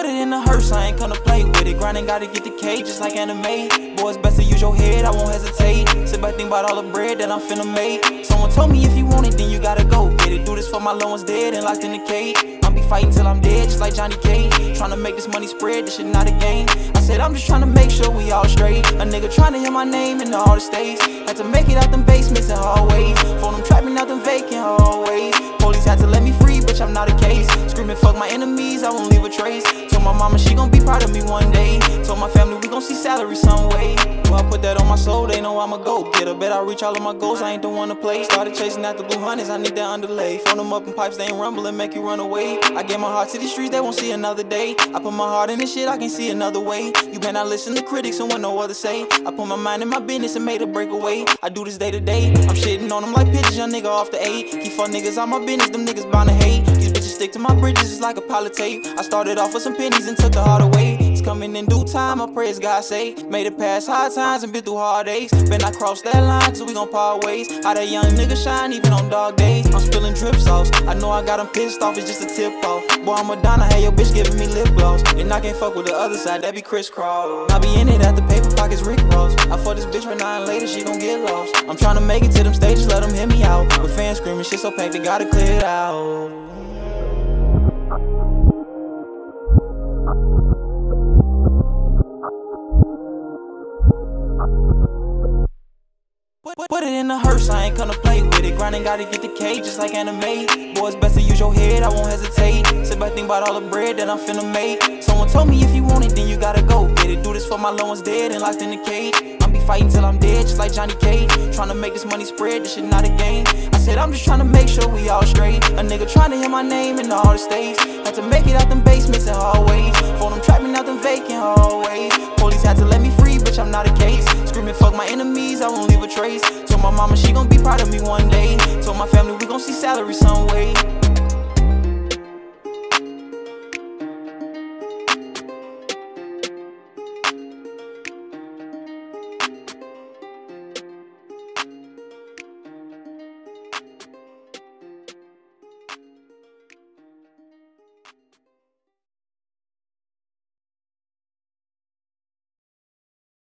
Put it in the hearse, I ain't gonna play with it. Grinding, gotta get the K just like anime. Boy, it's best to use your head, I won't hesitate. Sit back, think about all the bread that I'm finna make. Someone told me if you want it, then you gotta go get it. Do this for my loved ones dead and locked in the cage. I'll be fighting till I'm dead, just like Johnny Cage. Tryna make this money spread, this shit not a game. I said I'm just tryna make sure we all straight. A nigga tryna hear my name in all the states. Had to make it out them basements and hallways. For them trapping out them vacant hallways. Police had to let me free, bitch, I'm not a case. Screaming fuck my enemies, I won't leave a trace. Told my mama she gon' be proud of me one day. Told my family we gon' see salary some way. Well, I put that on my soul, they know I'm a go-getter. Bet I reach all of my goals, I ain't the one to play. Started chasing after blue hunters, I need that underlay. Phone them up in pipes, they ain't rumbling, make you run away. I gave my heart to these streets, they won't see another day. I put my heart in this shit, I can't see another way. You better not listen to critics and what no other say. I put my mind in my business and made a breakaway. I do this day to day, I'm shitting on them like pitches, young nigga off the 8. Keep fuck niggas out my business, them niggas bound to hate. These bitches stick to my bridges, it's like a pile of tape. I started off with some pennies and took the heart away. It's coming in due time, I pray as God say. Made it past hard times and been through heartaches. Been I cross that line, so we gon' part ways. How that young nigga shine even on dog days. I'm spilling drip sauce, I know I got him pissed off, it's just a tip off. Boy, I'm Madonna, had your bitch giving me lip gloss. And I can't fuck with the other side, that be crisscross. I be in it at the paper pockets, Rick Ross. I fuck this bitch right now and later she gon' get lost. I'm tryna make it to them stages, let them hear me out. With fans screaming, shit so packed, they gotta clear it out. Put it in the hearse, I ain't gonna play with it. Grinding, gotta get the K just like anime. Boy, it's best to use your head, I won't hesitate. Sit back, think about all the bread that I'm finna make. Someone told me if you want it, then you gotta go get it. Do this for my loved ones dead and locked in the cage. I'll be fighting till I'm dead, just like Johnny Cage. Tryna make this money spread, this shit not a game. I said I'm just tryna make sure we all straight. A nigga tryna hear my name in all the states. Had to make it out them basements and hallways. For them trapping out them vacant hallways. Police had to let me free, bitch, I'm not a case. Screaming fuck my enemies, I won't leave a trace. Told my mama she gon' be proud of me one day. Told my family we gon' see salary some way.